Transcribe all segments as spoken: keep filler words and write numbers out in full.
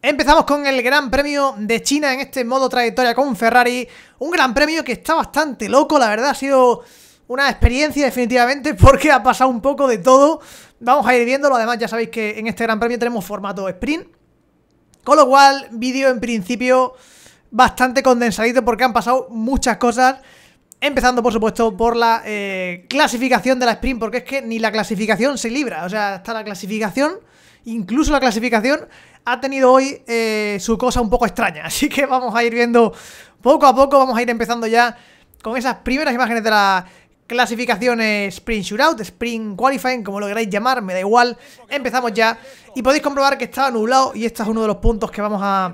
Empezamos con el Gran Premio de China en este modo trayectoria con Ferrari. Un Gran Premio que está bastante loco, la verdad, ha sido una experiencia definitivamente porque ha pasado un poco de todo. Vamos a ir viéndolo, además ya sabéis que en este Gran Premio tenemos formato sprint. Con lo cual, vídeo en principio bastante condensadito porque han pasado muchas cosas. Empezando por supuesto por la eh, clasificación de la sprint, porque es que ni la clasificación se libra. O sea, hasta la clasificación, incluso la clasificación ha tenido hoy eh, su cosa un poco extraña. Así que vamos a ir viendo poco a poco, vamos a ir empezando ya con esas primeras imágenes de la clasificación Sprint Shootout, Sprint Qualifying, como lo queráis llamar, me da igual. Empezamos ya y podéis comprobar que estaba nublado y este es uno de los puntos que vamos a,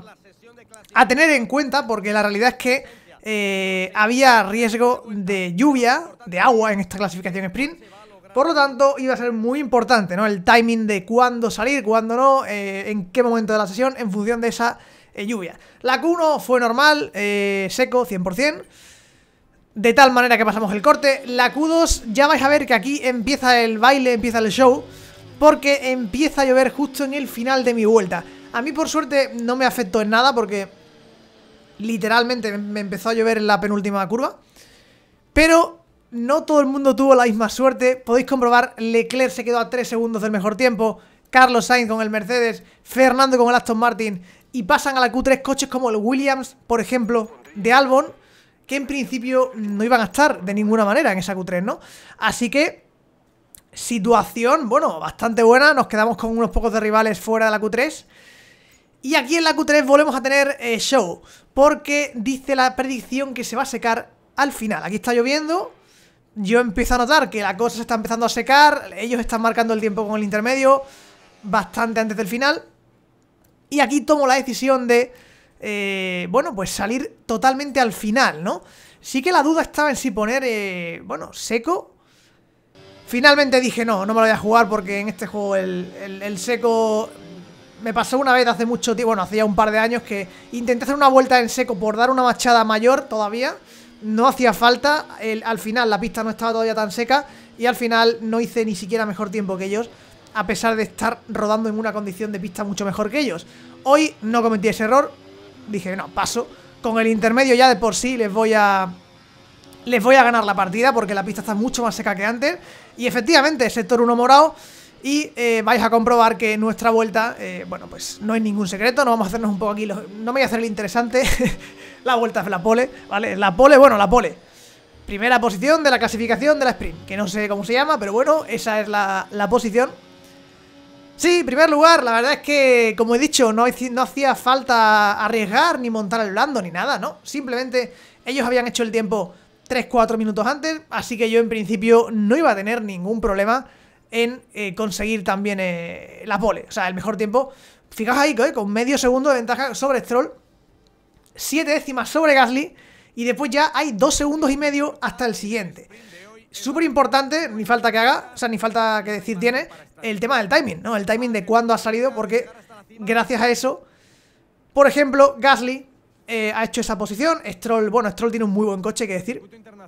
a tener en cuenta, porque la realidad es que eh, había riesgo de lluvia, de agua en esta clasificación sprint. Por lo tanto, iba a ser muy importante, ¿no? El timing de cuándo salir, cuándo no, eh, en qué momento de la sesión, en función de esa eh, lluvia. La Q uno fue normal, eh, seco, cien por cien. De tal manera que pasamos el corte. La Q dos, ya vais a ver que aquí empieza el baile, empieza el show, porque empieza a llover justo en el final de mi vuelta. A mí, por suerte, no me afectó en nada, porque literalmente me empezó a llover en la penúltima curva. Pero no todo el mundo tuvo la misma suerte. Podéis comprobar, Leclerc se quedó a tres segundos del mejor tiempo, Carlos Sainz con el Mercedes, Fernando con el Aston Martin, y pasan a la Q tres coches como el Williams, por ejemplo, de Albon, que en principio no iban a estar de ninguna manera en esa Q tres, ¿no? Así que situación, bueno, bastante buena. Nos quedamos con unos pocos de rivales fuera de la Q tres. Y aquí en la Q tres volvemos a tener eh, show, porque dice la predicción que se va a secar al final. Aquí está lloviendo. Yo empiezo a notar que la cosa se está empezando a secar. Ellos están marcando el tiempo con el intermedio bastante antes del final. Y aquí tomo la decisión de eh, bueno, pues salir totalmente al final, ¿no? Sí que la duda estaba en si poner eh, bueno, seco. Finalmente dije no, no me lo voy a jugar, porque en este juego el, el, el seco me pasó una vez hace mucho tiempo. Bueno, hacía un par de años que intenté hacer una vuelta en seco por dar una machada mayor todavía. No hacía falta, el, al final la pista no estaba todavía tan seca y al final no hice ni siquiera mejor tiempo que ellos, a pesar de estar rodando en una condición de pista mucho mejor que ellos. Hoy no cometí ese error, dije no, paso. Con el intermedio ya de por sí les voy a les voy a ganar la partida, porque la pista está mucho más seca que antes. Y efectivamente, sector uno morado. Y eh, vais a comprobar que nuestra vuelta, eh, bueno, pues no hay ningún secreto. No vamos a hacernos un poco aquí, los, no me voy a hacer el interesante. La vuelta es la pole, ¿vale? La pole, bueno, la pole. Primera posición de la clasificación de la sprint, que no sé cómo se llama, pero bueno, esa es la, la posición. Sí, primer lugar. La verdad es que, como he dicho, no, no hacía falta arriesgar, ni montar el blando, ni nada, ¿no? Simplemente ellos habían hecho el tiempo tres cuatro minutos antes, así que yo en principio no iba a tener ningún problema en eh, conseguir también eh, la pole, o sea, el mejor tiempo. Fijaos ahí, ¿eh? Con medio segundo de ventaja sobre Stroll, siete décimas sobre Gasly, y después ya hay dos segundos y medio hasta el siguiente. Súper importante, ni falta que haga, o sea, ni falta que decir tiene, el tema del timing, ¿no? El timing de cuándo ha salido, porque gracias a eso, por ejemplo, Gasly eh, ha hecho esa posición. Stroll, bueno, Stroll tiene un muy buen coche, que decir.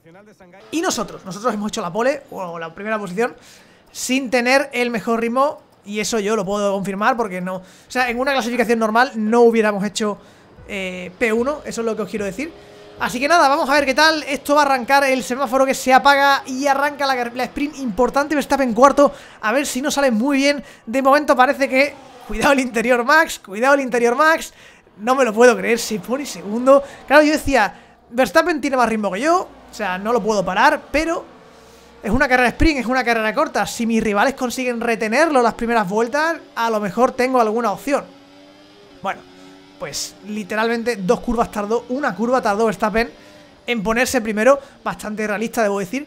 Y nosotros, nosotros hemos hecho la pole, o la primera posición, sin tener el mejor ritmo, y eso yo lo puedo confirmar, porque no, o sea, en una clasificación normal no hubiéramos hecho eh, P uno, eso es lo que os quiero decir. Así que nada, vamos a ver qué tal. Esto va a arrancar el semáforo, que se apaga, y arranca la, la sprint importante. Verstappen en cuarto, a ver si no sale muy bien. De momento parece que, cuidado el interior Max, cuidado el interior Max. No me lo puedo creer, se pone segundo. Claro, yo decía, Verstappen tiene más ritmo que yo, o sea, no lo puedo parar, pero es una carrera sprint, es una carrera corta. Si mis rivales consiguen retenerlo las primeras vueltas, a lo mejor tengo alguna opción. Bueno, pues literalmente dos curvas tardó, una curva tardó Verstappen en ponerse primero. Bastante realista, debo decir.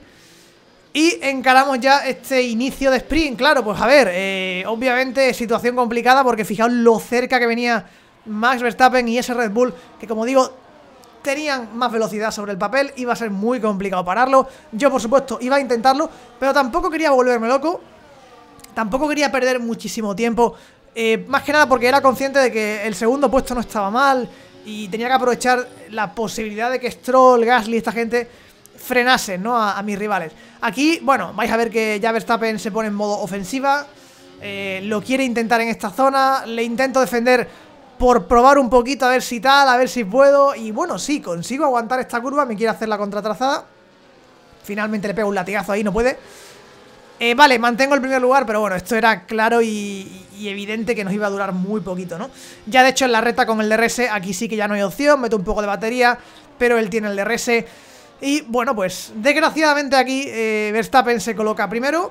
Y encaramos ya este inicio de sprint. Claro, pues a ver, eh, obviamente situación complicada, porque fijaos lo cerca que venía Max Verstappen y ese Red Bull, que como digo, tenían más velocidad sobre el papel. Iba a ser muy complicado pararlo. Yo, por supuesto, iba a intentarlo, pero tampoco quería volverme loco. Tampoco quería perder muchísimo tiempo, eh, más que nada porque era consciente de que el segundo puesto no estaba mal y tenía que aprovechar la posibilidad de que Stroll, Gasly, esta gente frenasen, ¿no? a, a mis rivales. Aquí, bueno, vais a ver que ya Verstappen se pone en modo ofensiva. eh, Lo quiere intentar en esta zona. Le intento defender por probar un poquito a ver si tal, a ver si puedo. Y bueno, sí, consigo aguantar esta curva. Me quiere hacer la contratrazada. Finalmente le pego un latigazo ahí, no puede. Eh, vale, mantengo el primer lugar, pero bueno, esto era claro y, y evidente que nos iba a durar muy poquito, ¿no? Ya de hecho en la recta con el D R S, aquí sí que ya no hay opción, meto un poco de batería, pero él tiene el D R S. Y bueno, pues desgraciadamente aquí eh, Verstappen se coloca primero.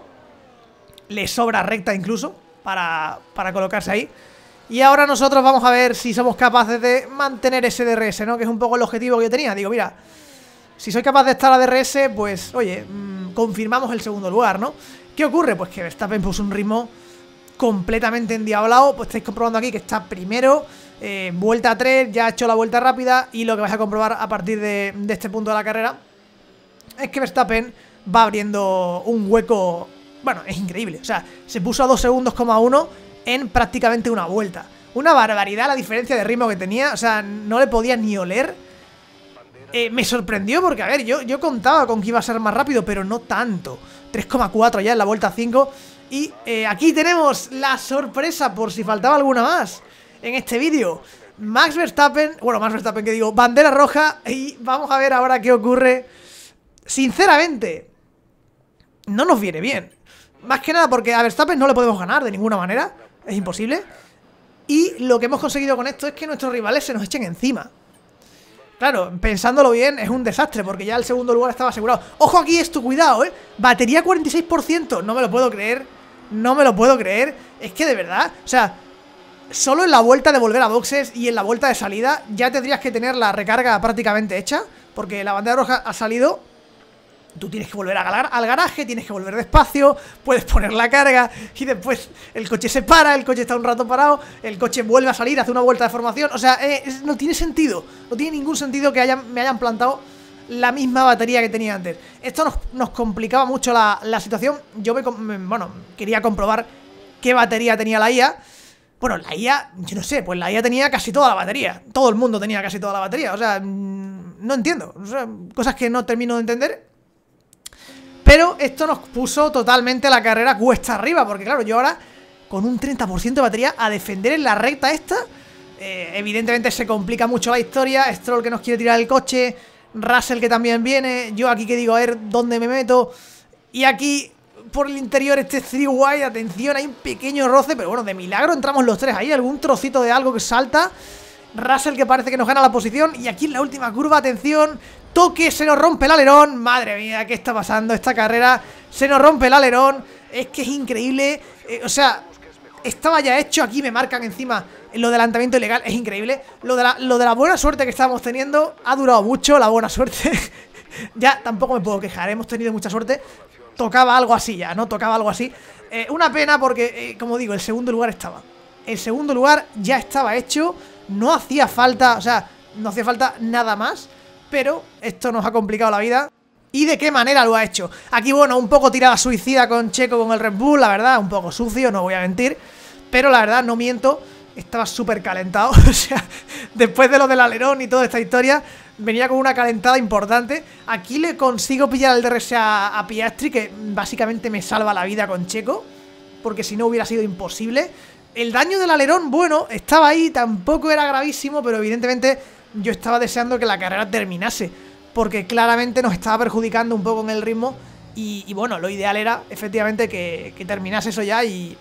Le sobra recta incluso para, para colocarse ahí. Y ahora nosotros vamos a ver si somos capaces de mantener ese D R S, ¿no? Que es un poco el objetivo que yo tenía. Digo, mira, si soy capaz de estar a D R S, pues, oye, mmm, confirmamos el segundo lugar, ¿no? ¿Qué ocurre? Pues que Verstappen puso un ritmo completamente endiablado. Pues estáis comprobando aquí que está primero, eh, vuelta tres, ya ha hecho la vuelta rápida. Y lo que vais a comprobar a partir de, de este punto de la carrera es que Verstappen va abriendo un hueco. Bueno, es increíble, o sea, se puso a dos segundos, uno en prácticamente una vuelta. Una barbaridad la diferencia de ritmo que tenía, o sea, no le podía ni oler. Eh, me sorprendió porque, a ver, yo, yo contaba con que iba a ser más rápido, pero no tanto. tres coma cuatro ya en la vuelta cinco. Y eh, aquí tenemos la sorpresa, por si faltaba alguna más en este vídeo. Max Verstappen, bueno, Max Verstappen que digo, bandera roja. Y vamos a ver ahora qué ocurre. Sinceramente, no nos viene bien. Más que nada porque a Verstappen no le podemos ganar de ninguna manera. Es imposible. Y lo que hemos conseguido con esto es que nuestros rivales se nos echen encima. Claro, pensándolo bien, es un desastre porque ya el segundo lugar estaba asegurado. ¡Ojo aquí esto! ¡Cuidado, eh! Batería cuarenta y seis por ciento. No me lo puedo creer. No me lo puedo creer. Es que de verdad, o sea, solo en la vuelta de volver a boxes y en la vuelta de salida ya tendrías que tener la recarga prácticamente hecha. Porque la bandera roja ha salido. Tú tienes que volver a al garaje, tienes que volver despacio, puedes poner la carga y después el coche se para, el coche está un rato parado, el coche vuelve a salir, hace una vuelta de formación. O sea, eh, es, no tiene sentido, no tiene ningún sentido que hayan, me hayan plantado la misma batería que tenía antes. Esto nos, nos complicaba mucho la, la situación. Yo me, me, bueno, quería comprobar qué batería tenía la I A. Bueno, la I A, yo no sé, pues la I A tenía casi toda la batería. Todo el mundo tenía casi toda la batería. O sea, no entiendo, o sea, cosas que no termino de entender. Pero esto nos puso totalmente la carrera cuesta arriba, porque claro, yo ahora con un treinta por ciento de batería a defender en la recta esta, eh, evidentemente se complica mucho la historia. Stroll que nos quiere tirar el coche, Russell que también viene, yo aquí que digo a ver dónde me meto. Y aquí por el interior este three wide, atención, hay un pequeño roce, pero bueno, de milagro entramos los tres ahí, algún trocito de algo que salta. Russell que parece que nos gana la posición. Y aquí en la última curva, atención, toque, se nos rompe el alerón. Madre mía, ¿qué está pasando? Esta carrera se nos rompe el alerón. Es que es increíble, eh, o sea, estaba ya hecho. Aquí me marcan encima lo de adelantamiento ilegal, es increíble. Lo de, la, lo de la buena suerte que estábamos teniendo ha durado mucho, la buena suerte. Ya tampoco me puedo quejar, hemos tenido mucha suerte. Tocaba algo así ya, ¿no? Tocaba algo así. eh, Una pena porque, eh, como digo, el segundo lugar estaba El segundo lugar ya estaba hecho. No hacía falta, o sea, no hacía falta nada más. Pero esto nos ha complicado la vida. ¿Y de qué manera lo ha hecho? Aquí, bueno, un poco tirada suicida con Checo con el Red Bull, la verdad, un poco sucio, no voy a mentir. Pero la verdad, no miento, estaba súper calentado. O sea, después de lo del alerón y toda esta historia, venía con una calentada importante. Aquí le consigo pillar el D R S a, a Piastri, que básicamente me salva la vida con Checo, porque si no hubiera sido imposible. El daño del alerón, bueno, estaba ahí, tampoco era gravísimo, pero evidentemente yo estaba deseando que la carrera terminase, porque claramente nos estaba perjudicando un poco en el ritmo. Y, y bueno, lo ideal era efectivamente que, que terminase eso ya y,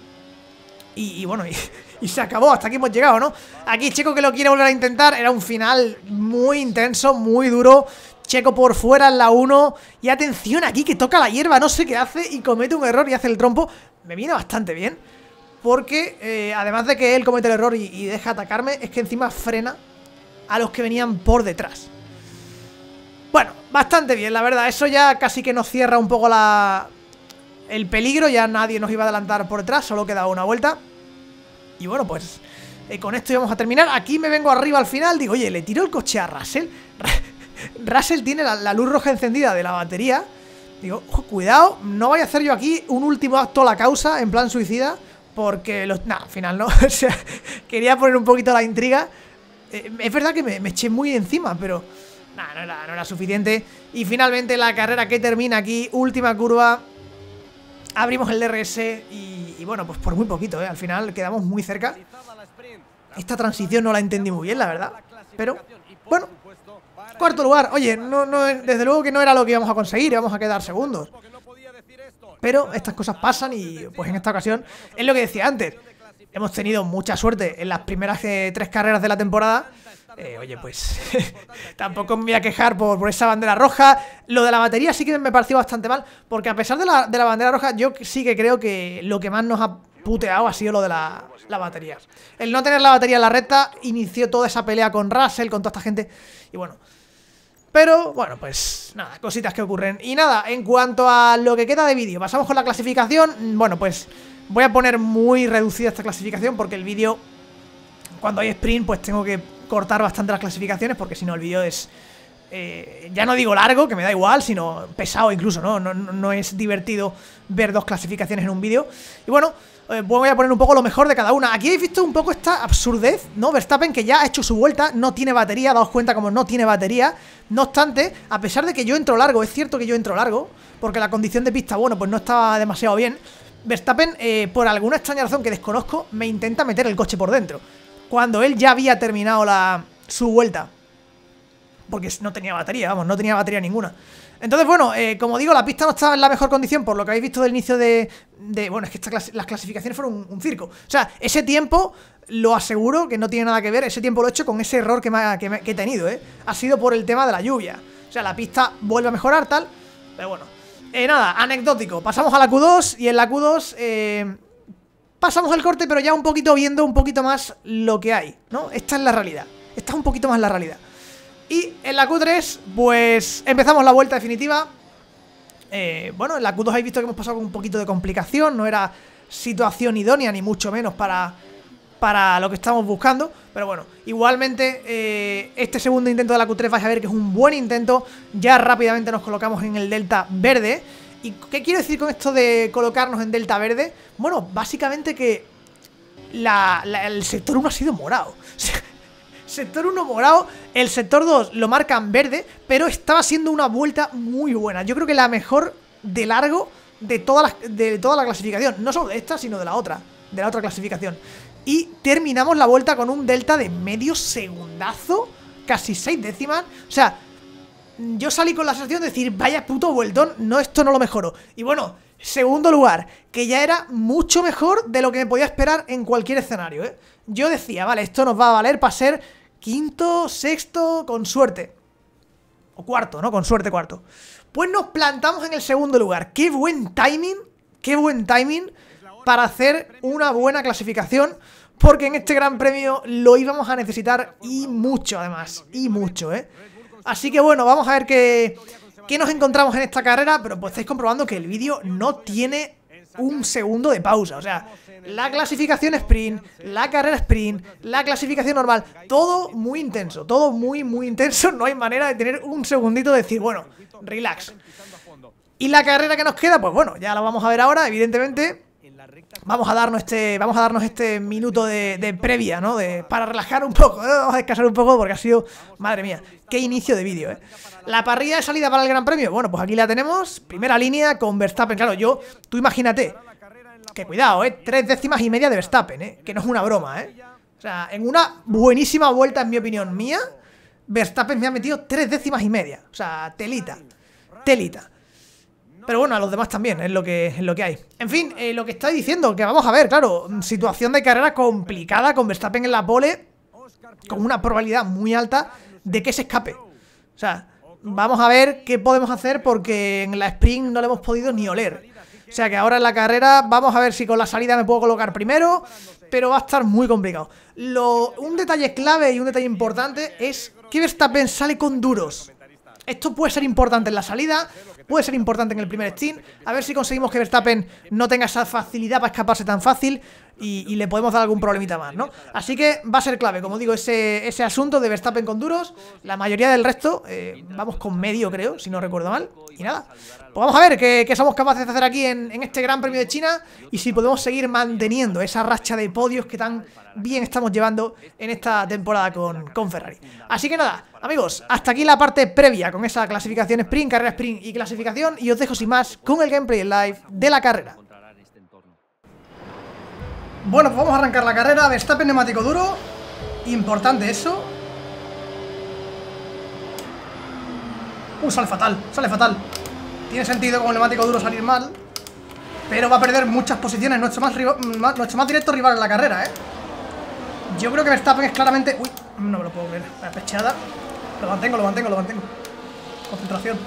y, y bueno, y, y se acabó, hasta aquí hemos llegado, ¿no? Aquí Checo que lo quiere volver a intentar, era un final muy intenso, muy duro. Checo por fuera en la uno. Y atención aquí que toca la hierba, no sé qué hace y comete un error y hace el trompo. Me viene bastante bien, porque eh, además de que él comete el error y, y deja atacarme, es que encima frena a los que venían por detrás. Bueno, bastante bien, la verdad. Eso ya casi que nos cierra un poco la... el peligro. Ya nadie nos iba a adelantar por detrás, solo quedaba una vuelta. Y bueno, pues eh, con esto íbamos a terminar. Aquí me vengo arriba al final, digo, oye, le tiro el coche a Russell. Russell tiene la, la luz roja encendida de la batería. Digo, ojo, cuidado, no vaya a hacer yo aquí un último acto a la causa en plan suicida, porque los... Nah, al final no. O sea, quería poner un poquito la intriga. eh, Es verdad que me, me eché muy encima, pero nah, no, era, no era suficiente. Y finalmente la carrera que termina aquí, última curva, abrimos el D R S y, y bueno, pues por muy poquito, ¿eh? Al final quedamos muy cerca. Esta transición no la entendí muy bien, la verdad. Pero, bueno, cuarto lugar. Oye, no, no, desde luego que no era lo que íbamos a conseguir, íbamos a quedar segundos. Pero estas cosas pasan y pues en esta ocasión es lo que decía antes. Hemos tenido mucha suerte en las primeras eh, tres carreras de la temporada. Eh, oye, pues tampoco me voy a quejar por, por esa bandera roja. Lo de la batería sí que me pareció bastante mal, porque a pesar de la, de la bandera roja, yo sí que creo que lo que más nos ha puteado ha sido lo de la, la batería. El no tener la batería en la recta inició toda esa pelea con Russell, con toda esta gente. Y bueno, pero bueno, pues nada, cositas que ocurren. Y nada, en cuanto a lo que queda de vídeo, pasamos con la clasificación. Bueno, pues voy a poner muy reducida esta clasificación, porque el vídeo, cuando hay sprint, pues tengo que cortar bastante las clasificaciones, porque si no el vídeo es, eh, ya no digo largo, que me da igual, sino pesado incluso, ¿no? No, no, no es divertido ver dos clasificaciones en un vídeo. Y bueno, eh, voy a poner un poco lo mejor de cada una. Aquí habéis visto un poco esta absurdez, ¿no? Verstappen, que ya ha hecho su vuelta, no tiene batería, daos cuenta como no tiene batería. No obstante, a pesar de que yo entro largo, es cierto que yo entro largo, porque la condición de pista, bueno, pues no estaba demasiado bien. Verstappen, eh, por alguna extraña razón que desconozco, me intenta meter el coche por dentro, cuando él ya había terminado la, su vuelta, porque no tenía batería, vamos, no tenía batería ninguna. Entonces, bueno, eh, como digo, la pista no estaba en la mejor condición, por lo que habéis visto del inicio de... de bueno, es que esta clase, las clasificaciones fueron un, un circo. O sea, ese tiempo, lo aseguro que no tiene nada que ver, ese tiempo lo he hecho con ese error que, me ha, que, me, que he tenido, ¿eh? Ha sido por el tema de la lluvia. O sea, la pista vuelve a mejorar, tal, pero bueno. Eh, nada, anecdótico, pasamos a la Q dos, y en la Q dos... Eh, pasamos el corte, pero ya un poquito viendo un poquito más lo que hay, ¿no? Esta es la realidad. Esta es un poquito más la realidad. Y en la Q tres, pues empezamos la vuelta definitiva. Eh, bueno, en la Q dos habéis visto que hemos pasado con un poquito de complicación. No era situación idónea, ni mucho menos para, para lo que estamos buscando. Pero bueno, igualmente eh, este segundo intento de la Q tres vais a ver que es un buen intento. Ya rápidamente nos colocamos en el delta verde. ¿Y qué quiero decir con esto de colocarnos en delta verde? Bueno, básicamente que la, la, el sector uno ha sido morado. Sector uno morado, el sector dos lo marcan verde, pero estaba siendo una vuelta muy buena. Yo creo que la mejor de largo de toda la, de toda la clasificación. No solo de esta, sino de la otra, de la otra clasificación. Y terminamos la vuelta con un delta de medio segundazo, casi seis décimas. O sea, yo salí con la sensación de decir, vaya puto vueltón, no, esto no lo mejoro. Y bueno, segundo lugar, que ya era mucho mejor de lo que me podía esperar en cualquier escenario, ¿eh? Yo decía, vale, esto nos va a valer para ser quinto, sexto, con suerte. O cuarto, ¿no? Con suerte cuarto. Pues nos plantamos en el segundo lugar. Qué buen timing, qué buen timing para hacer una buena clasificación, porque en este gran premio lo íbamos a necesitar, y mucho además, y mucho, ¿eh? Así que bueno, vamos a ver qué, qué nos encontramos en esta carrera. Pero pues estáis comprobando que el vídeo no tiene un segundo de pausa. O sea, la clasificación sprint, la carrera sprint, la clasificación normal, todo muy intenso, todo muy muy intenso. No hay manera de tener un segundito de decir, bueno, relax. Y la carrera que nos queda, pues bueno, ya la vamos a ver ahora, evidentemente. Vamos a darnos este, vamos a darnos este minuto de, de previa, ¿no? De, para relajar un poco, ¿eh? Vamos a descansar un poco porque ha sido, madre mía, qué inicio de vídeo, ¿eh? La parrilla de salida para el Gran Premio, bueno, pues aquí la tenemos. Primera línea con Verstappen, claro, yo, tú imagínate, que cuidado, ¿eh? Tres décimas y media de Verstappen, ¿eh? Que no es una broma, ¿eh? O sea, en una buenísima vuelta, en mi opinión mía, Verstappen me ha metido tres décimas y media. O sea, telita, telita. Pero bueno, a los demás también, es lo que, es lo que hay. En fin, eh, lo que estoy diciendo, que vamos a ver, claro, situación de carrera complicada con Verstappen en la pole, con una probabilidad muy alta de que se escape. O sea, vamos a ver qué podemos hacer, porque en la sprint no le hemos podido ni oler. O sea que ahora en la carrera vamos a ver si con la salida me puedo colocar primero, pero va a estar muy complicado. Lo, un detalle clave y un detalle importante es que Verstappen sale con duros. Esto puede ser importante en la salida, puede ser importante en el primer stint. A ver si conseguimos que Verstappen no tenga esa facilidad para escaparse tan fácil y, y le podemos dar algún problemita más, ¿no? Así que va a ser clave, como digo, ese, ese asunto de Verstappen con duros. La mayoría del resto, eh, vamos con medio, creo, si no recuerdo mal. Y nada, pues vamos a ver qué, qué somos capaces de hacer aquí en, en este Gran Premio de China, y si podemos seguir manteniendo esa racha de podios que tan bien estamos llevando en esta temporada con, con Ferrari. Así que nada, amigos, hasta aquí la parte previa con esa clasificación sprint, carrera sprint y clasificación, y os dejo sin más con el gameplay live de la carrera. Bueno, pues vamos a arrancar la carrera. Verstappen neumático duro, Importante eso. Uh, sale fatal, sale fatal. Tiene sentido con el neumático duro salir mal, pero va a perder muchas posiciones. Nuestro más, más, nuestro más directo rival en la carrera, ¿eh? Yo creo que Verstappen es claramente... Uy, no me lo puedo creer. La pecheada. Lo mantengo, lo mantengo, lo mantengo. Concentración.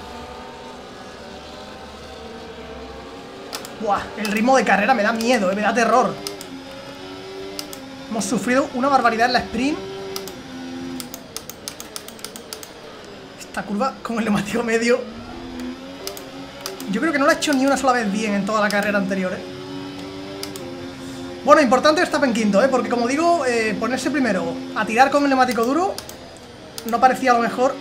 Buah, el ritmo de carrera me da miedo, ¿eh? Me da terror. Hemos sufrido una barbaridad en la sprint. Esta curva con el neumático medio, yo creo que no la he hecho ni una sola vez bien en toda la carrera anterior, ¿eh? Bueno, importante Verstappen quinto, ¿eh? Porque como digo, eh, ponerse primero a tirar con el neumático duro no parecía lo mejor,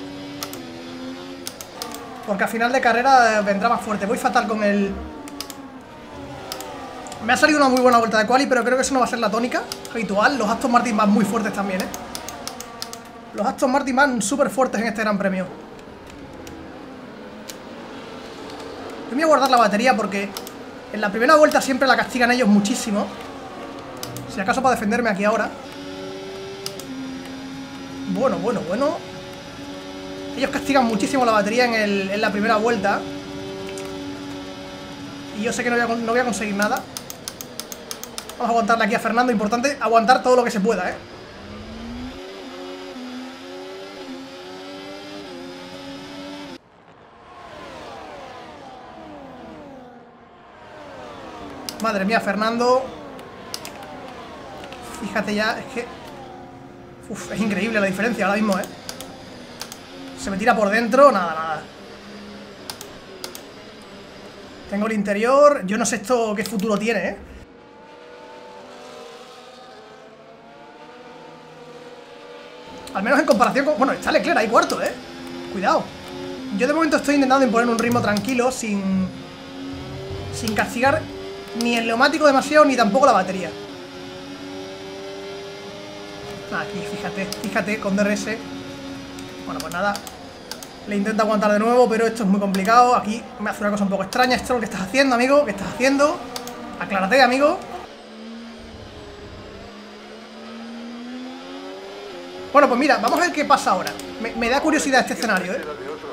porque a final de carrera vendrá más fuerte. Voy fatal con el... Me ha salido una muy buena vuelta de quali, pero creo que eso no va a ser la tónica habitual. Los Aston Martin van muy fuertes también, ¿eh? Los Aston Martin van súper fuertes en este Gran Premio. Yo me voy a guardar la batería porque en la primera vuelta siempre la castigan ellos muchísimo. Si acaso para defenderme aquí ahora. Bueno, bueno, bueno. Ellos castigan muchísimo la batería en, el, en la primera vuelta. Y yo sé que no voy, a, no voy a conseguir nada. Vamos a aguantarle aquí a Fernando. Importante aguantar todo lo que se pueda, ¿eh? Madre mía, Fernando. Fíjate ya, es que... Uf, es increíble la diferencia ahora mismo, ¿eh? Se me tira por dentro, nada, nada. Tengo el interior. Yo no sé esto qué futuro tiene, ¿eh? Al menos en comparación con... Bueno, está Leclerc ahí cuarto, ¿eh? Cuidado. Yo de momento estoy intentando imponer un ritmo tranquilo, sin... Sin castigar ni el neumático demasiado, ni tampoco la batería. Aquí, fíjate, fíjate, con D R S. Bueno, pues nada. Le intento aguantar de nuevo, pero esto es muy complicado. Aquí me hace una cosa un poco extraña. Esto es lo que estás haciendo, amigo. ¿Qué estás haciendo? Aclárate, amigo. Bueno, pues mira, vamos a ver qué pasa ahora. Me, me da curiosidad este escenario, ¿eh?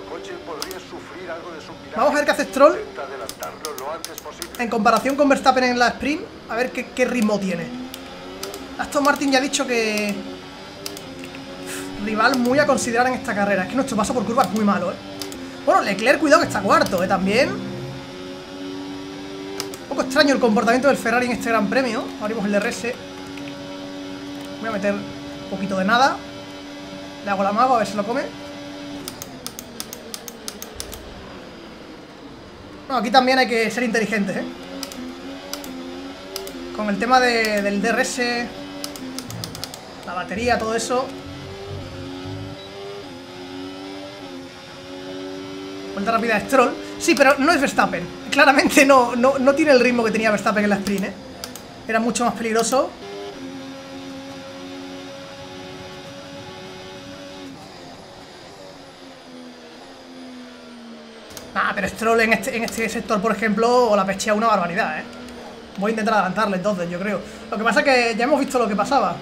Vamos a ver qué hace Stroll en comparación con Verstappen en la sprint. A ver qué, qué ritmo tiene. Aston Martin ya ha dicho que... rival muy a considerar en esta carrera. Es que nuestro paso por curva es muy malo, ¿eh? Bueno, Leclerc, cuidado que está cuarto, ¿eh? También. Un poco extraño el comportamiento del Ferrari en este Gran Premio. Abrimos el D R S. Voy a meter un poquito de nada. Le hago la mago a ver si lo come. No, aquí también hay que ser inteligentes, ¿eh? Con el tema de, del D R S, la batería, todo eso. Vuelta rápida de Stroll. Sí, pero no es Verstappen. Claramente no, no, no tiene el ritmo que tenía Verstappen en la sprint, ¿eh? Era mucho más peligroso. Ah, pero Stroll en este, en este sector, por ejemplo, la pechea una barbaridad, ¿eh? Voy a intentar adelantarle entonces, yo creo. Lo que pasa es que ya hemos visto lo que pasaba.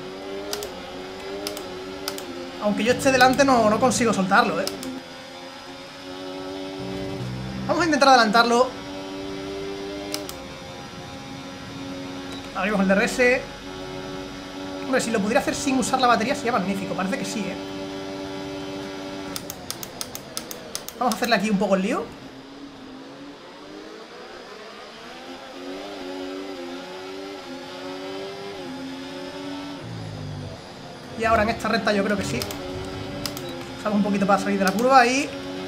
Aunque yo esté delante no, no consigo soltarlo, ¿eh? Vamos a intentar adelantarlo. Abrimos el D R S. Hombre, si lo pudiera hacer sin usar la batería sería magnífico. Parece que sí, ¿eh? Vamos a hacerle aquí un poco el lío. Y ahora en esta recta yo creo que sí. Salgo un poquito para salir de la curva y...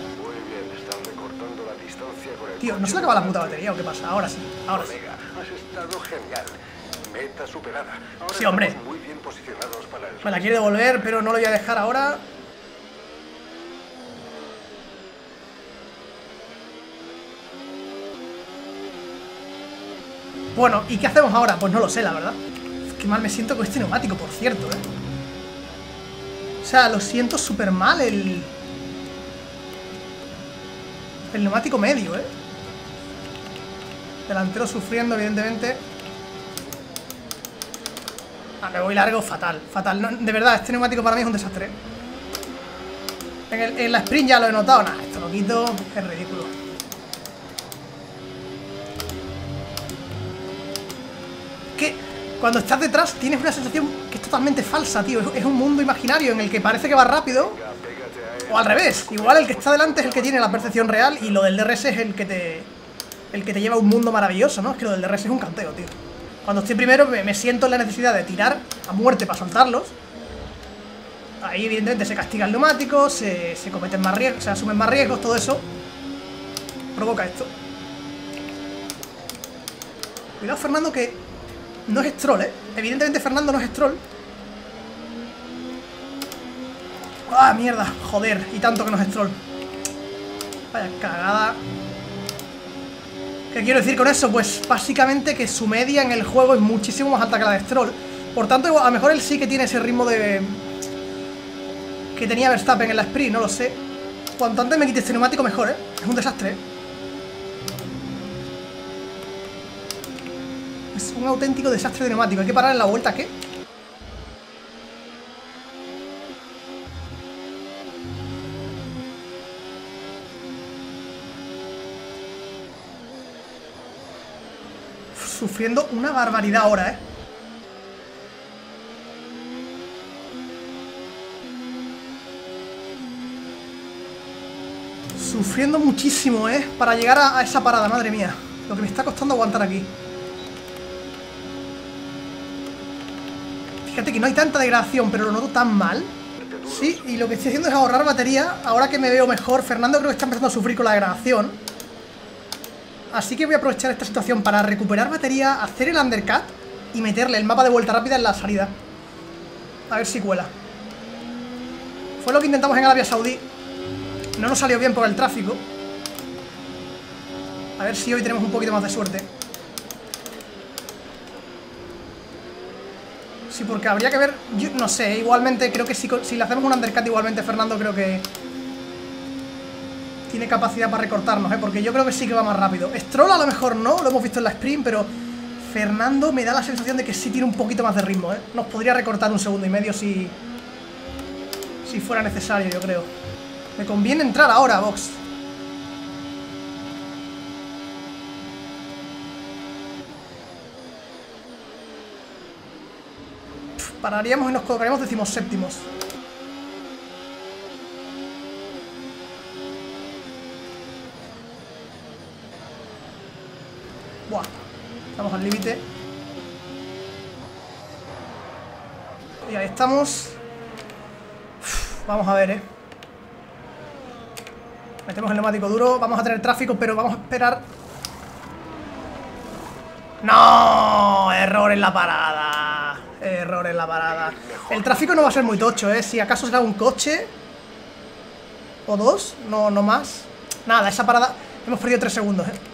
Tío, ¿no se le acaba la puta batería o qué pasa? Ahora sí, ahora sí. Has estado genial. Meta superada. Ahora sí, hombre. Muy bien posicionados para el... Me la quiere devolver, pero no lo voy a dejar ahora. Bueno, ¿y qué hacemos ahora? Pues no lo sé, la verdad. Qué mal me siento con este neumático, por cierto, ¿eh? O sea, lo siento súper mal el... El neumático medio, ¿eh? Delantero sufriendo, evidentemente. Ah, Vale, voy largo, fatal, fatal. No, de verdad, este neumático para mí es un desastre. En, el, en la sprint ya lo he notado. Nah, esto lo quito, es ridículo. Es que cuando estás detrás tienes una sensación que es totalmente falsa, tío. Es, es un mundo imaginario en el que parece que va rápido. O al revés, igual el que está delante es el que tiene la percepción real y lo del D R S es el que te el que te lleva a un mundo maravilloso, ¿no? Es que lo del D R S es un canteo, tío. Cuando estoy primero me, me siento en la necesidad de tirar a muerte para soltarlos. Ahí evidentemente se castiga el neumático, se, se cometen más riesgos, se asumen más riesgos, todo eso provoca esto. Cuidado Fernando que no es Stroll, ¿eh? Evidentemente Fernando no es Stroll. ¡Ah, mierda! Joder, y tanto que no es Stroll. Vaya cagada. ¿Qué quiero decir con eso? Pues básicamente que su media en el juego es muchísimo más alta que la de Stroll. Por tanto, a lo mejor él sí que tiene ese ritmo de... que tenía Verstappen en la sprint, no lo sé. Cuanto antes me quite este neumático mejor, ¿eh? Es un desastre, ¿eh? Es un auténtico desastre de neumático. Hay que parar en la vuelta, ¿qué? Sufriendo una barbaridad ahora, ¿eh? Sufriendo muchísimo, ¿eh? Para llegar a, a esa parada, madre mía. Lo que me está costando aguantar aquí. Fíjate que no hay tanta degradación, pero lo noto tan mal. Sí, y lo que estoy haciendo es ahorrar batería. Ahora que me veo mejor, Fernando creo que está empezando a sufrir con la degradación. Así que voy a aprovechar esta situación para recuperar batería, hacer el undercut y meterle el mapa de vuelta rápida en la salida. A ver si cuela. Fue lo que intentamos en Arabia Saudí. No nos salió bien por el tráfico. A ver si hoy tenemos un poquito más de suerte. Sí, porque habría que ver... Yo no sé, igualmente creo que si, si le hacemos un undercut igualmente Fernando creo que... tiene capacidad para recortarnos, ¿eh? Porque yo creo que sí que va más rápido. Stroll a lo mejor no, lo hemos visto en la sprint, pero Fernando me da la sensación de que sí tiene un poquito más de ritmo, ¿eh? Nos podría recortar un segundo y medio si... si fuera necesario, yo creo. Me conviene entrar ahora a box. Pff, pararíamos y nos colocaríamos decimos séptimos. Buah, estamos al límite. Y ahí estamos. Uf, vamos a ver, eh. Metemos el neumático duro. Vamos a tener tráfico, pero vamos a esperar. ¡No! Error en la parada. Error en la parada. El tráfico no va a ser muy tocho, eh. Si acaso será un coche o dos, no, no más. Nada, esa parada. Hemos perdido tres segundos, eh.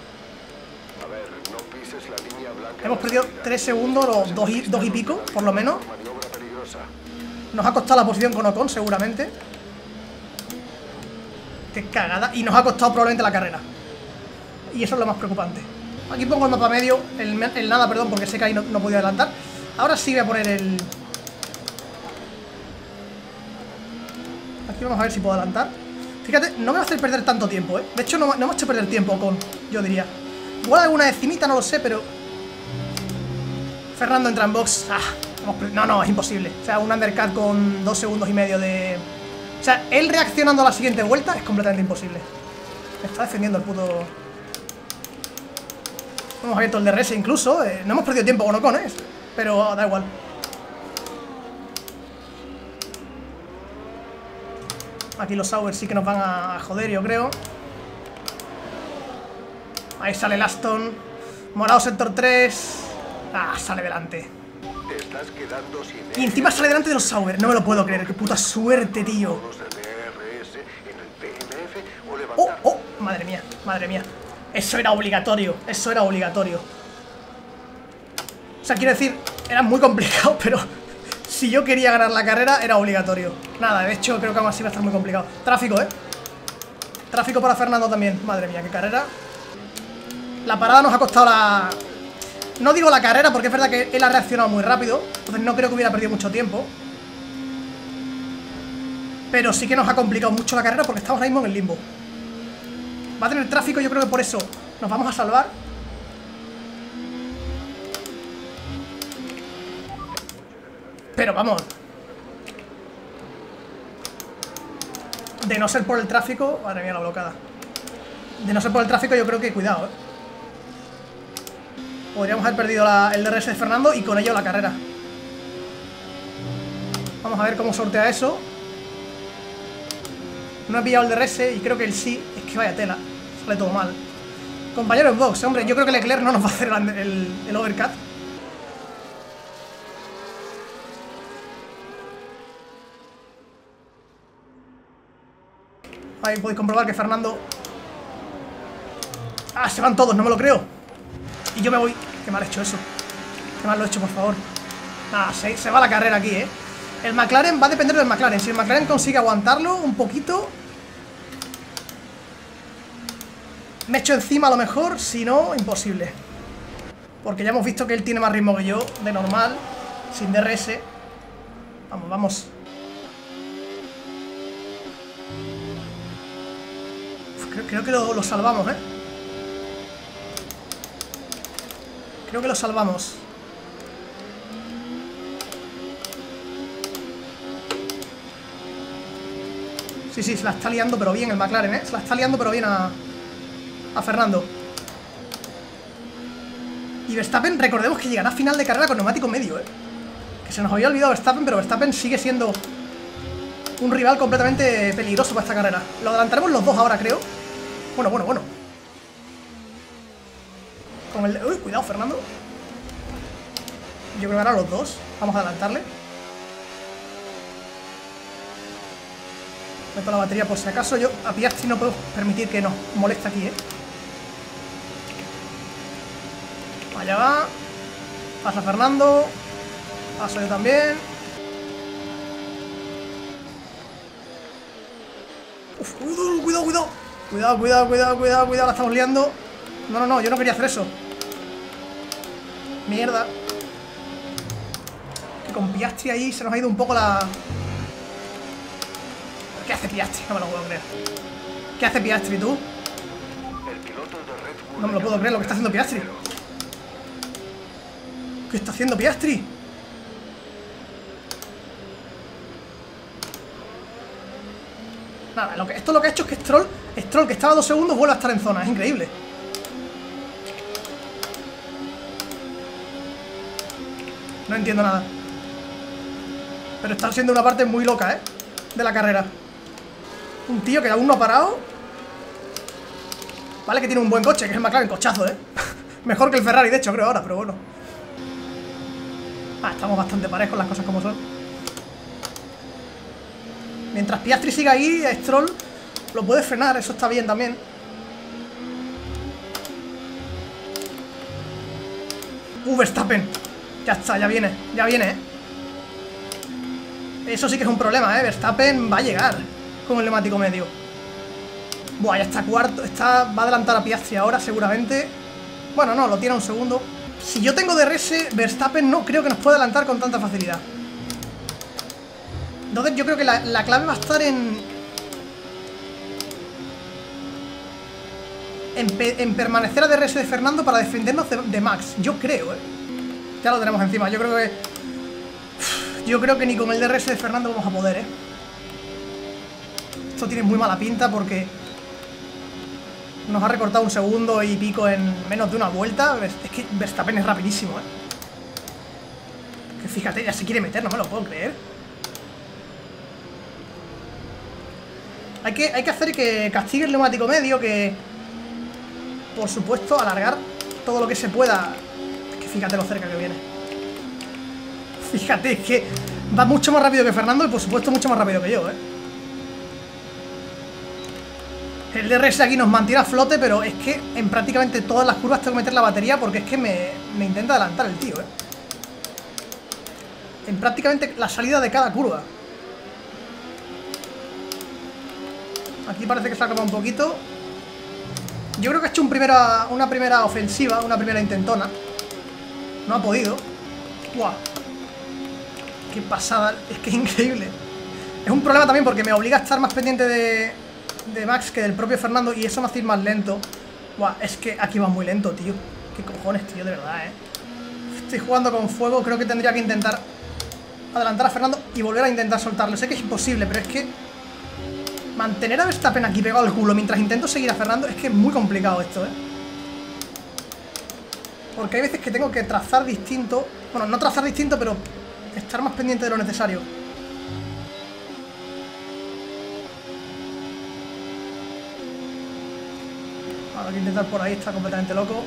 Hemos perdido tres segundos o dos y, dos y pico, por lo menos. Nos ha costado la posición con Ocon, seguramente. Qué cagada. Y nos ha costado probablemente la carrera. Y eso es lo más preocupante. Aquí pongo el mapa medio, el, el nada, perdón, porque sé que ahí no, no podía adelantar. Ahora sí voy a poner el... Aquí vamos a ver si puedo adelantar. Fíjate, no me va a hacer perder tanto tiempo, ¿eh? De hecho, no, no me ha hecho perder tiempo Ocon, yo diría. Igual alguna decimita, no lo sé, pero... Fernando entra en box. Ah, no, no, es imposible. O sea, un undercut con dos segundos y medio de... O sea, él reaccionando a la siguiente vuelta es completamente imposible. Me está defendiendo el puto... Hemos abierto el D R S incluso. Eh, no hemos perdido tiempo con Ocon, ¿eh? Pero da igual. Aquí los Sauber sí que nos van a joder, yo creo. Ahí sale el Aston. Morado sector tres. Ah, sale delante. Te estás quedando sin Y encima sale delante de los Sauber. No me lo puedo creer. Qué puta suerte, tío. Oh, oh, madre mía, madre mía. Eso era obligatorio. Eso era obligatorio. O sea, quiero decir, era muy complicado, pero si yo quería ganar la carrera, era obligatorio. Nada, de hecho, creo que aún así va a estar muy complicado. Tráfico, ¿eh? Tráfico para Fernando también. Madre mía, qué carrera. La parada nos ha costado la... No digo la carrera porque es verdad que él ha reaccionado muy rápido, entonces no creo que hubiera perdido mucho tiempo. Pero sí que nos ha complicado mucho la carrera porque estamos ahora mismo en el limbo. Va a tener tráfico, yo creo que por eso nos vamos a salvar. Pero vamos, de no ser por el tráfico... Madre mía, la blocada. De no ser por el tráfico yo creo que cuidado, eh. Podríamos haber perdido la, el D R S de Fernando y con ello la carrera. Vamos a ver cómo sortea eso. No he pillado el D R S y creo que el sí. Es que vaya tela, sale todo mal. Compañero en box, hombre, yo creo que Leclerc no nos va a hacer el, el, el overcut. Ahí podéis comprobar que Fernando... Ah, se van todos, no me lo creo. Y yo me voy. Qué mal he hecho eso. Qué mal lo he hecho, por favor. Ah, se, se va la carrera aquí, eh. El McLaren va a depender del McLaren. Si el McLaren consigue aguantarlo un poquito, me echo encima a lo mejor. Si no, imposible. Porque ya hemos visto que él tiene más ritmo que yo, de normal, sin D R S. Vamos, vamos. Creo, creo que lo, lo salvamos, ¿eh? Creo que lo salvamos. Sí, sí, se la está liando pero bien el McLaren, ¿eh? Se la está liando pero bien a, a Fernando. Y Verstappen, recordemos que llegará a final de carrera con neumático medio, ¿eh? Que se nos había olvidado Verstappen, pero Verstappen sigue siendo un rival completamente peligroso para esta carrera. Lo adelantaremos los dos ahora, creo. Bueno, bueno, bueno. Con el... Uy, cuidado, Fernando. Yo creo que ahora los dos. Vamos a adelantarle. Meto la batería por si acaso. Yo a Piastri no puedo permitir que nos moleste aquí, ¿eh? Allá va. Pasa Fernando. Paso yo también. Uf, cuidado, cuidado, cuidado. Cuidado, cuidado, cuidado, cuidado, cuidado. La estamos liando. No, no, no, yo no quería hacer eso. Mierda. Que con Piastri ahí se nos ha ido un poco la... ¿Qué hace Piastri? No me lo puedo creer. ¿Qué hace Piastri, tú? No me lo puedo creer lo que está haciendo Piastri. ¿Qué está haciendo Piastri? Nada, lo que, esto lo que ha hecho es que Stroll, Stroll, que estaba a dos segundos, vuelve a estar en zona. Es increíble. No entiendo nada. Pero está siendo una parte muy loca, ¿eh? De la carrera. Un tío que aún no ha parado. Vale que tiene un buen coche, que es el McLaren, cochazo, ¿eh? Mejor que el Ferrari, de hecho, creo ahora, pero bueno. Ah, estamos bastante parejos, las cosas como son. Mientras Piastri siga ahí, Stroll lo puede frenar, eso está bien también. Uh, Verstappen. Ya está, ya viene, ya viene, ¿eh? Eso sí que es un problema, ¿eh? Verstappen va a llegar con el neumático medio. Buah, ya está cuarto, está, va a adelantar a Piastri ahora seguramente. Bueno, no, lo tiene un segundo. Si yo tengo D R S, Verstappen no creo que nos pueda adelantar con tanta facilidad. Entonces yo creo que la, la clave va a estar en... En, pe, en permanecer a D R S de Fernando para defendernos de, de Max. Yo creo, ¿eh? Ya lo tenemos encima, yo creo que... Yo creo que ni con el D R S de Fernando vamos a poder, ¿eh? Esto tiene muy mala pinta porque... Nos ha recortado un segundo y pico en menos de una vuelta. Es que Verstappen es rapidísimo, ¿eh? Que fíjate, ya se quiere meter, no me lo puedo creer. Hay que, hay que hacer que castigue el neumático medio, que... Por supuesto, alargar todo lo que se pueda. Es que fíjate lo cerca que viene. Fíjate, es que va mucho más rápido que Fernando y por supuesto mucho más rápido que yo, ¿eh? El D R S aquí nos mantiene a flote, pero es que en prácticamente todas las curvas tengo que meter la batería porque es que me, me intenta adelantar el tío, ¿eh? En prácticamente la salida de cada curva. Aquí parece que se ha acabado un poquito. Yo creo que ha hecho un primera, una primera ofensiva, una primera intentona. No ha podido. ¡Guau! ¡Qué pasada! Es que es increíble. Es un problema también porque me obliga a estar más pendiente de, de Max que del propio Fernando. Y eso me hace ir más lento. ¡Guau! Es que aquí va muy lento, tío. ¡Qué cojones, tío! De verdad, ¿eh? Estoy jugando con fuego. Creo que tendría que intentar adelantar a Fernando y volver a intentar soltarlo. Sé que es imposible, pero es que mantener a Verstappen aquí pegado al culo mientras intento seguir a Fernando es que es muy complicado esto, ¿eh? Porque hay veces que tengo que trazar distinto. Bueno, no trazar distinto, pero estar más pendiente de lo necesario. Ahora hay que intentar por ahí, está completamente loco.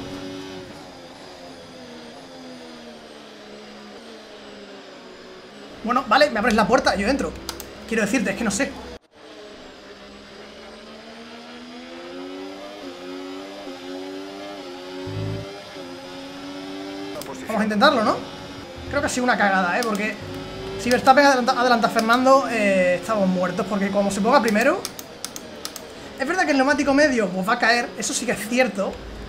Bueno, vale, me abres la puerta, yo entro. Quiero decirte, es que no sé. Vamos a intentarlo, ¿no? Creo que ha sido una cagada, ¿eh? Porque si Verstappen adelanta, adelanta a Fernando, eh, estamos muertos. Porque como se ponga primero... Es verdad que el neumático medio pues va a caer. Eso sí que es cierto.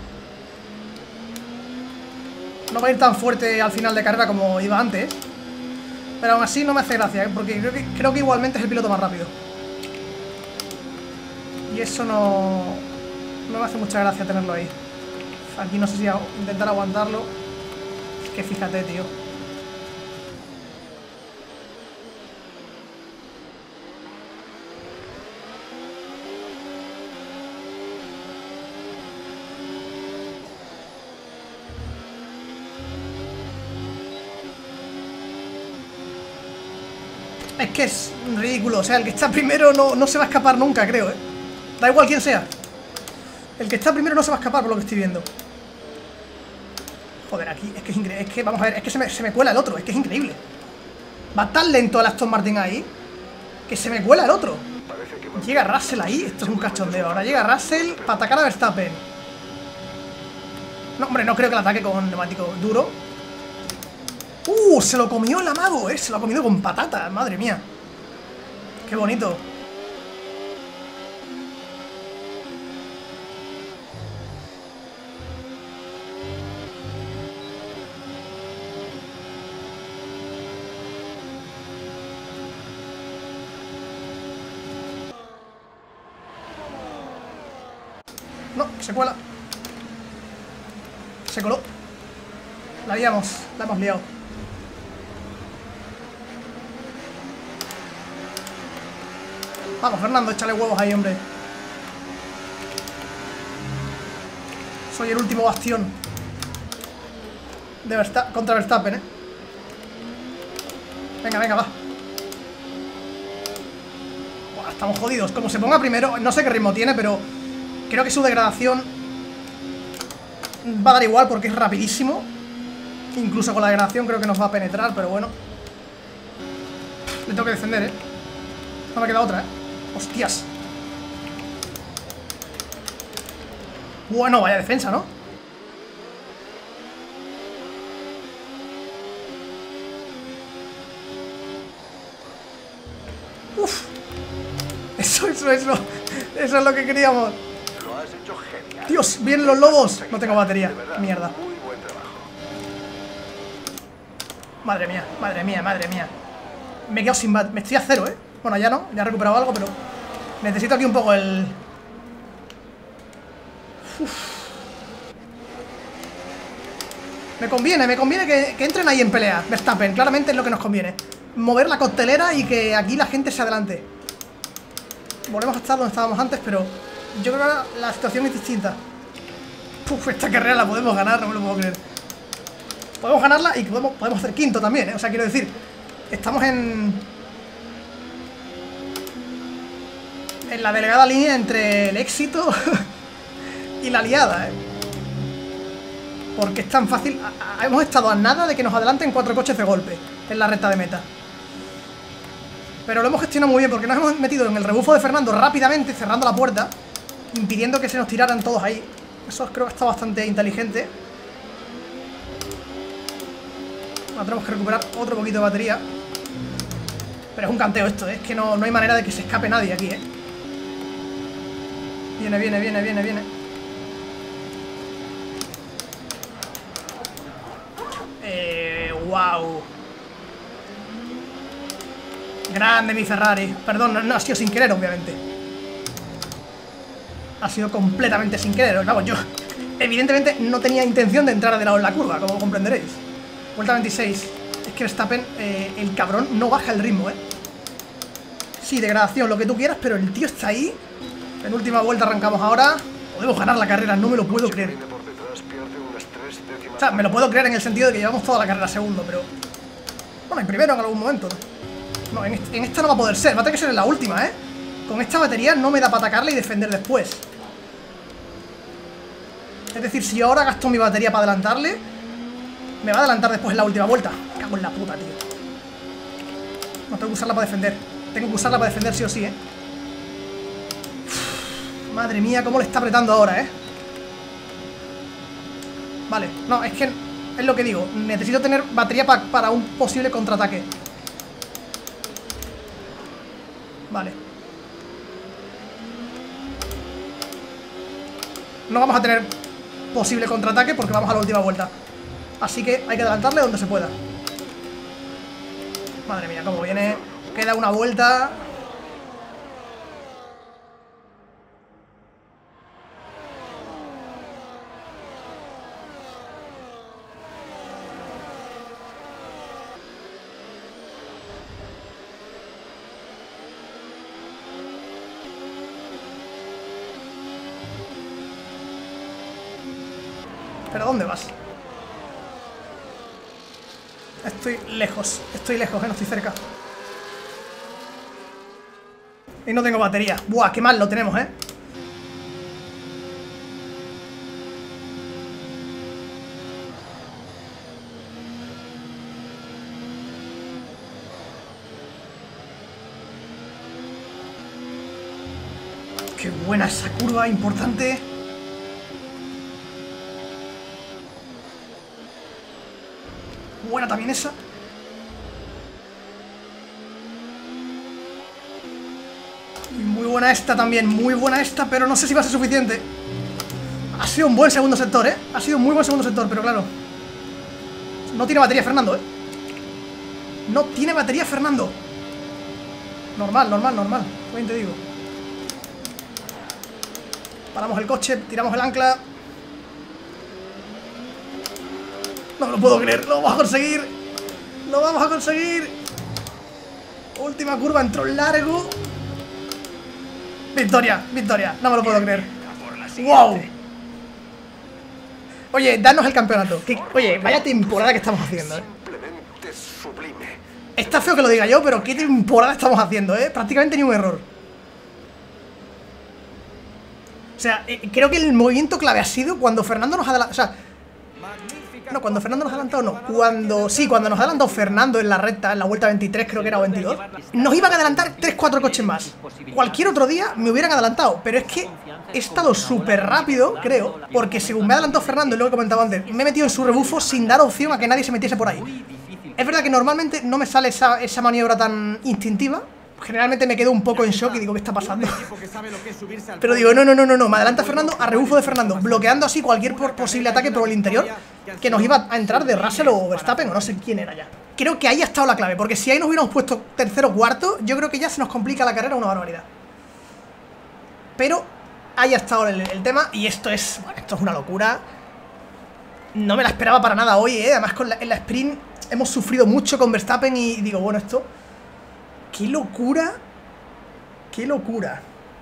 No va a ir tan fuerte al final de carrera como iba antes. Pero aún así no me hace gracia, ¿eh? Porque creo que, creo que igualmente es el piloto más rápido. Y eso no... No me hace mucha gracia tenerlo ahí. Aquí no sé si intentar aguantarlo. Es que fíjate, tío. Es que es ridículo, o sea, el que está primero no, no se va a escapar nunca, creo, ¿eh? Da igual quién sea. El que está primero no se va a escapar por lo que estoy viendo. Joder, aquí, es que es increíble, es que, vamos a ver, es que se me, se me cuela el otro, es que es increíble. Va tan lento el Aston Martin ahí, que se me cuela el otro. Llega Russell ahí, esto es un cachondeo. Ahora llega Russell para atacar a Verstappen. No, hombre, no creo que el ataque con neumático duro. ¡Uh! Se lo comió el amago, ¿eh? Se lo ha comido con patata, madre mía. Qué bonito. No, se cuela. Se coló. La liamos, la hemos liado. Vamos, Fernando, échale huevos ahí, hombre. Soy el último bastión de Verstappen, contra Verstappen, ¿eh? Venga, venga, va. Buah, estamos jodidos. Como se ponga primero, no sé qué ritmo tiene, pero creo que su degradación va a dar igual porque es rapidísimo. Incluso con la degradación creo que nos va a penetrar, pero bueno. Le tengo que defender, ¿eh? No me queda otra, ¿eh? ¡Hostias! Bueno, vaya defensa, ¿no? ¡Uf! Eso, eso, eso. Eso es lo que queríamos. Lo has hecho genial. Dios, vienen los lobos. No tengo batería. Mierda. Muy buen trabajo. Madre mía, madre mía, madre mía. Me he quedado sin bat. Me estoy a cero, ¿eh? Bueno, ya no, ya he recuperado algo, pero necesito aquí un poco el... Uf. Me conviene, me conviene que, que entren ahí en pelea. Verstappen, claramente es lo que nos conviene. Mover la coctelera y que aquí la gente se adelante. Volvemos a estar donde estábamos antes, pero yo creo que ahora la situación es distinta. Uf, esta carrera la podemos ganar, no me lo puedo creer. Podemos ganarla y podemos, podemos hacer quinto también, ¿eh? O sea, quiero decir, estamos en... En la delegada línea entre el éxito y la liada, ¿eh? Porque es tan fácil. A, a, hemos estado a nada de que nos adelanten cuatro coches de golpe en la recta de meta. Pero lo hemos gestionado muy bien porque nos hemos metido en el rebufo de Fernando rápidamente, cerrando la puerta, impidiendo que se nos tiraran todos ahí. Eso creo que está bastante inteligente. Ahora tenemos que recuperar otro poquito de batería. Pero es un canteo esto, ¿eh? Es que no, no hay manera de que se escape nadie aquí, ¿eh? Viene, viene, viene, viene, viene. ¡Wow! Grande mi Ferrari. Perdón, no, no ha sido sin querer, obviamente. Ha sido completamente sin querer. Vamos, yo evidentemente no tenía intención de entrar de lado en la curva, como comprenderéis. Vuelta veintiséis. Es que Verstappen, eh, el cabrón, no baja el ritmo, ¿eh? Sí, degradación, lo que tú quieras, pero el tío está ahí. En última vuelta arrancamos ahora. Podemos ganar la carrera, no me lo puedo creer. O sea, me lo puedo creer en el sentido de que llevamos toda la carrera segundo, pero... Bueno, y primero en algún momento, ¿no? No, en, este, en esta no va a poder ser, va a tener que ser en la última, ¿eh? Con esta batería no me da para atacarla y defender después. Es decir, si yo ahora gasto mi batería para adelantarle, me va a adelantar después en la última vuelta. Me cago en la puta, tío. No, tengo que usarla para defender. Tengo que usarla para defender sí o sí, ¿eh? Uf, madre mía, cómo le está apretando ahora, ¿eh? Vale, no, es que es lo que digo. Necesito tener batería pa para un posible contraataque. Vale. No vamos a tener posible contraataque porque vamos a la última vuelta. Así que hay que adelantarle donde se pueda. Madre mía, cómo viene. Queda una vuelta. ¿Pero dónde vas? Estoy lejos, estoy lejos, eh, no estoy cerca. Y no tengo batería. Buah, qué mal lo tenemos, eh. Qué buena esa curva, importante. Buena también esa. Y muy buena esta también, muy buena esta, pero no sé si va a ser suficiente. Ha sido un buen segundo sector, ¿eh? Ha sido un muy buen segundo sector, pero claro, no tiene batería Fernando, ¿eh? No tiene batería Fernando. Normal, normal, normal. Bien te digo. Paramos el coche, tiramos el ancla. No me lo puedo creer, lo vamos a conseguir. Lo vamos a conseguir. Última curva, entró largo. Victoria, victoria, no me lo puedo creer. Wow. Oye, danos el campeonato. Que, oye, vaya temporada que estamos haciendo, eh. Está feo que lo diga yo, pero qué temporada estamos haciendo, eh. Prácticamente ni un error. O sea, eh, creo que el movimiento clave ha sido cuando Fernando nos adelantó. O sea, no, cuando Fernando nos ha adelantado, no. Cuando, sí, cuando nos ha adelantado Fernando en la recta, en la vuelta veintitrés, creo que era, o veintidós, nos iban a adelantar tres cuatro coches más. Cualquier otro día me hubieran adelantado, pero es que he estado súper rápido, creo, porque según me ha adelantado Fernando, y lo que comentaba antes, me he metido en su rebufo sin dar opción a que nadie se metiese por ahí. Es verdad que normalmente no me sale esa, esa maniobra tan instintiva. Generalmente me quedo un poco en shock y digo, ¿qué está pasando? Pero digo, no, no, no, no, no, me adelanta Fernando a rebufo de Fernando, bloqueando así cualquier posible ataque por el interior que nos iba a entrar de Russell o Verstappen, o no sé quién era ya. Creo que ahí ha estado la clave, porque si ahí nos hubiéramos puesto tercero o cuarto, yo creo que ya se nos complica la carrera una barbaridad. Pero ahí ha estado el, el tema, y esto es, bueno, esto es una locura. No me la esperaba para nada hoy, ¿eh? Además con la, en la sprint hemos sufrido mucho con Verstappen y digo, bueno, esto... ¡Qué locura! ¡Qué locura!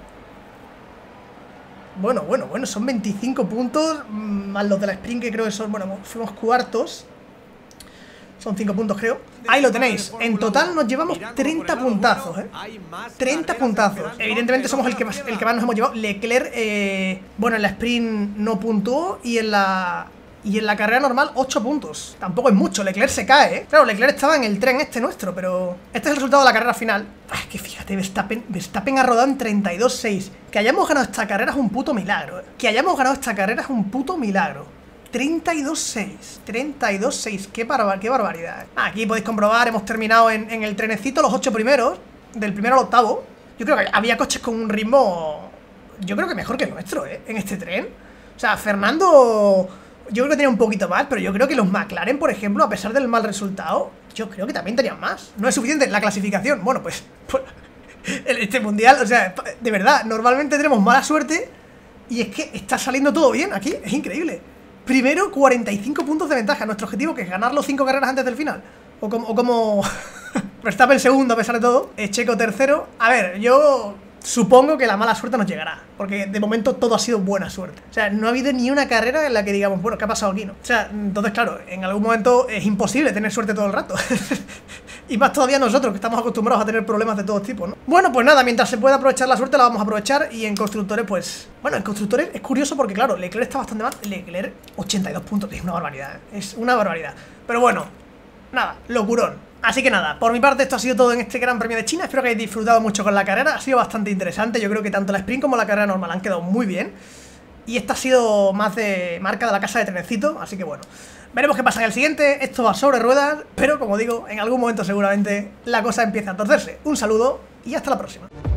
Bueno, bueno, bueno, son veinticinco puntos, más los de la sprint que creo que son, bueno, fuimos cuartos. Son cinco puntos, creo. Ahí lo tenéis. En total nos llevamos treinta puntazos, ¿eh? treinta puntazos. Evidentemente somos el que más, el que más nos hemos llevado. Leclerc, eh, bueno, en la sprint no puntuó y en la... Y en la carrera normal, ocho puntos. Tampoco es mucho, Leclerc se cae, ¿eh? Claro, Leclerc estaba en el tren este nuestro, pero... Este es el resultado de la carrera final. Ay, que fíjate, Verstappen, Verstappen ha rodado en treinta y dos seis. Que hayamos ganado esta carrera es un puto milagro, ¿eh? Que hayamos ganado esta carrera es un puto milagro. treinta y dos seis. treinta y dos seis. Qué, barba qué barbaridad, ¿eh? Aquí podéis comprobar, hemos terminado en, en el trenecito los ocho primeros. Del primero al octavo. Yo creo que había coches con un ritmo... Yo creo que mejor que el nuestro, ¿eh? En este tren. O sea, Fernando... Yo creo que tenía un poquito más, pero yo creo que los McLaren, por ejemplo, a pesar del mal resultado, yo creo que también tenían más. No es suficiente la clasificación. Bueno, pues, pues en este mundial, o sea, de verdad, normalmente tenemos mala suerte y es que está saliendo todo bien aquí, es increíble. Primero, cuarenta y cinco puntos de ventaja. Nuestro objetivo, que es ganar los cinco carreras antes del final. O como... O como... Verstappen segundo a pesar de todo. Checo tercero. A ver, yo supongo que la mala suerte nos llegará. Porque de momento todo ha sido buena suerte. O sea, no ha habido ni una carrera en la que digamos, bueno, ¿qué ha pasado aquí, no? O sea, entonces claro, en algún momento es imposible tener suerte todo el rato. Y más todavía nosotros, que estamos acostumbrados a tener problemas de todo tipo, ¿no? Bueno, pues nada, mientras se pueda aprovechar la suerte la vamos a aprovechar. Y en constructores, pues... Bueno, en constructores es curioso porque, claro, Leclerc está bastante mal. Leclerc, ochenta y dos puntos, es una barbaridad, ¿eh? Es una barbaridad. Pero bueno, nada, locurón. Así que nada, por mi parte esto ha sido todo en este Gran Premio de China. Espero que hayáis disfrutado mucho con la carrera. Ha sido bastante interesante. Yo creo que tanto la sprint como la carrera normal han quedado muy bien. Y esta ha sido más de marca de la casa de Trenecito. Así que bueno, veremos qué pasa en el siguiente. Esto va sobre ruedas, pero como digo, en algún momento seguramente la cosa empieza a torcerse. Un saludo y hasta la próxima.